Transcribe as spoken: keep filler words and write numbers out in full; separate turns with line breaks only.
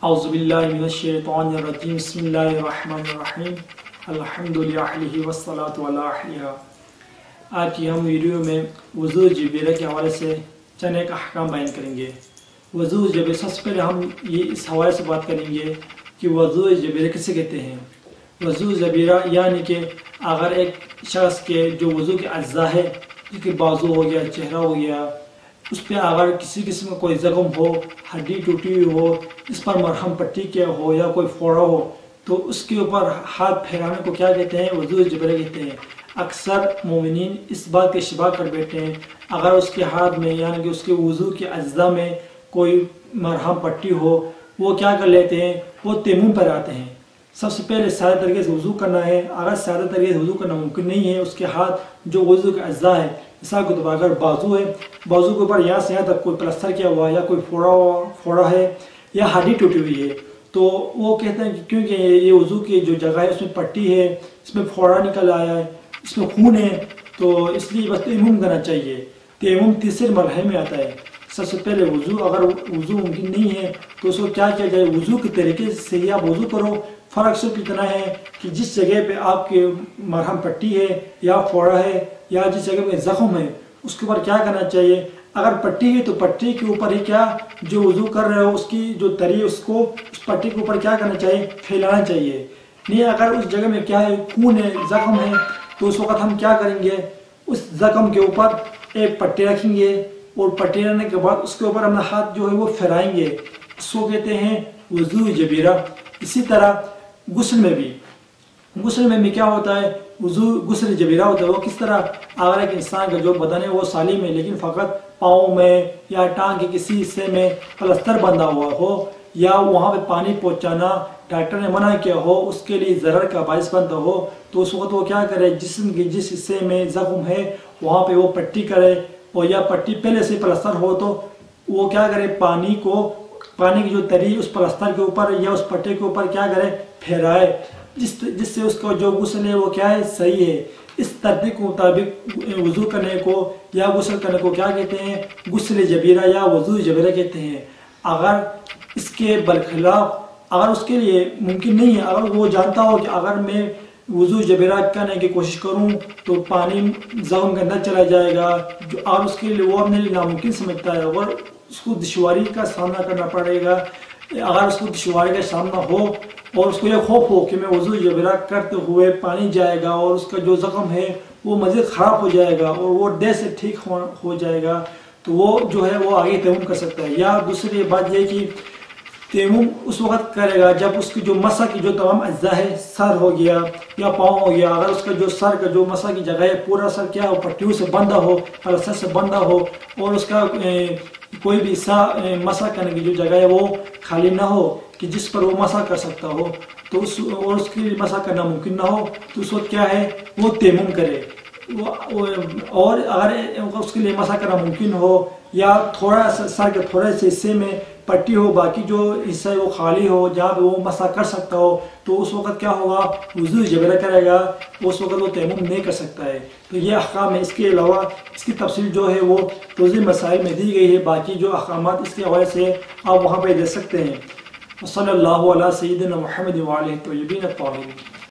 اعوذ باللہ من الشیطان الرجیم بسم اللہ الرحمن الرحیم الحمدللہ والصلاة علی اہلہا۔ آج کی ہم ویڈیو میں وضو جبیرہ کے حوالے سے چند ایک احکام بیان کریں گے۔ وضو جبیرہ، سب سے پہلے ہم یہ اس حوالے سے بات کریں گے کہ وضو جبیرہ کسے کہتے ہیں۔ وضو جبیرہ یعنی کہ اگر ایک شخص کے جو وضو کے اجزاء ہے، جس کے بازو ہو گیا، چہرہ ہو گیا، اس پہ اگر کسی قسم کا کوئی زخم ہو، ہڈی ٹوٹی ہوئی ہو، اس پر مرہم پٹی کیا ہو یا کوئی پھوڑا ہو، تو اس کے اوپر ہاتھ پھیرانے کو کیا کہتے ہیں؟ وضو جبیرہ کہتے ہیں۔ اکثر مومنین اس بات کے شبہ کر بیٹھے ہیں اگر اس کے ہاتھ میں یعنی کہ اس کے وضو کے اجزاء میں کوئی مرہم پٹی ہو، وہ کیا کر لیتے ہیں؟ وہ تیمم پر آتے ہیں۔ سب سے پہلے سادہ طریقے سے وضو کرنا ہے۔ اگر سادہ طریقے سے وضو کرنا ممکن نہیں ہے، اس کے ہاتھ جو وضو کے اجزاء ہے، مثال کے طور پر اگر بازو ہے، بازو کے اوپر یہاں سے یہاں تک کوئی پلستر کیا ہوا یا کوئی پھوڑا ہوا پھوڑا ہے یا ہڈی ٹوٹی ہوئی ہے، تو وہ کہتے ہیں کہ کیونکہ یہ وضو کی جو جگہ ہے اس میں پٹی ہے، اس میں پھوڑا نکل آیا ہے، اس میں خون ہے، تو اس لیے بس تیمم کرنا چاہیے۔ تیمم تیسرے مرحلے میں آتا ہے۔ سب سے پہلے وضو، اگر وضو ممکن نہیں ہے تو اس کو کیا کیا جائے؟ وضو کے طریقے سے ہی آپ وضو کرو۔ فرق صرف اتنا ہے کہ جس جگہ پہ آپ کے مرہم پٹی ہے یا پھوڑا ہے یا جس جگہ پہ زخم ہے، اس کے اوپر کیا کرنا چاہیے؟ اگر پٹی ہے تو پٹی کے اوپر ہی کیا جو وضو کر رہے ہو اس کی جو تری اس کو اس پٹی کے اوپر کیا کرنا چاہیے؟ پھیلانا چاہیے۔ نہیں، اگر اس جگہ میں کیا ہے، خون ہے، زخم ہے، تو اس وقت ہم کیا کریں گے؟ اس زخم کے اوپر ایک پٹی رکھیں گے اور پٹی رکھنے کے بعد اس کے اوپر اپنا ہاتھ جو ہے وہ پھیرائیں گے۔ اس کو کہتے ہیں وضو جبیرہ۔ اسی طرح غسل میں بھی غسل میں بھی کیا ہوتا ہے؟ وضو غسل جبیرہ ہوتا ہے۔ وہ کس طرح؟ اگر ایک انسان کا جو بدن ہے وہ سالم ہے لیکن فقط پاؤں میں یا ٹانگ کے کسی حصے میں پلستر بندھا ہوا ہو یا وہاں پہ پانی پہنچانا ڈاکٹر نے منع کیا ہو، اس کے لیے ضرر کا باعث بنتا ہو، تو اس وقت وہ کیا کرے؟ جسم کے جس حصے میں زخم ہے وہاں پہ وہ پٹی کرے، اور یا پٹی پہلے سے پلستر ہو تو وہ کیا کرے؟ پانی کو پانی کی جو تری اس پلستر کے اوپر یا اس پٹی کے اوپر کیا کرے؟ پھیرائے، جس جس سے اس کا جو غسل ہے وہ کیا ہے؟ صحیح ہے۔ اس ترتیب کے مطابق وضو کرنے کو یا غسل کرنے کو کیا کہتے ہیں؟ غسل جبیرہ یا وضو جبیرہ کہتے ہیں۔ اگر اس کے برخلاف اگر اس کے لیے ممکن نہیں ہے، اگر وہ جانتا ہو کہ اگر میں وضو جبیرہ کرنے کی کوشش کروں تو پانی زخم کے اندر چلا جائے گا، جو اور اس کے لیے وہ اپنے لیے ناممکن سمجھتا ہے اور اس کو دشواری کا سامنا کرنا پڑے گا، اگر اس کو دشواری کا سامنا ہو اور اس کو یہ خوف ہو کہ میں وضو جبیرہ کرتے ہوئے پانی جائے گا اور اس کا جو زخم ہے وہ مزید خراب ہو جائے گا اور وہ دیر سے ٹھیک ہو جائے گا، تو وہ جو ہے وہ آگے تیمم کر سکتا ہے۔ یا دوسری بات یہ کہ تیمم اس وقت کرے گا جب اس کی جو مسح کی جو تمام اجزاء ہے، سر ہو گیا یا پاؤں ہو گیا، اگر اس کا جو سر کا جو مسح کی جگہ ہے پورا سر کیا ہو؟ پٹیوں سے بندھا ہو، پلستر سے بندھا ہو، اور اس کا کوئی بھی حصہ مسح کرنے کی جو جگہ ہے وہ خالی نہ ہو کہ جس پر وہ مسح کر سکتا ہو، تو اس اور اس کے لیے مسح کرنا ممکن نہ ہو، تو اس وقت کیا ہے؟ وہ تیمم کرے۔ اور اگر اس کے لیے مسح کرنا ممکن ہو یا تھوڑا سر کے تھوڑے سے حصے میں پٹی ہو، باقی جو حصہ ہے وہ خالی ہو جہاں پہ وہ مسح کر سکتا ہو، تو اس وقت کیا ہوگا؟ وضو جبیرہ کرے گا، اس وقت وہ تیمم نہیں کر سکتا ہے۔ تو یہ احکام ہے۔ اس کے علاوہ اس کی تفصیل جو ہے وہ توضیح مسائل میں دی گئی ہے، باقی جو احکامات اس کے حوالے سے آپ وہاں پہ دے سکتے ہیں۔ صلی اللہ علیہ سیدنا محمد وعلیہ الطیبین الطاہرین۔